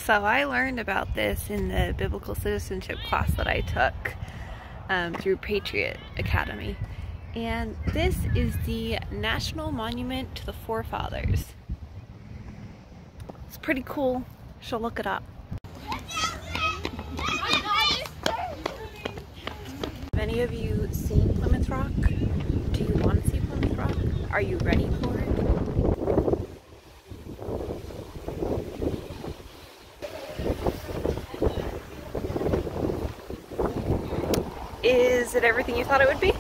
So I learned about this in the biblical citizenship class that I took through Patriot Academy. And this is the National Monument to the Forefathers. It's pretty cool. You should look it up. Have any of you seen Plymouth Rock? Do you want to see Plymouth Rock? Are you ready for it? Is it everything you thought it would be?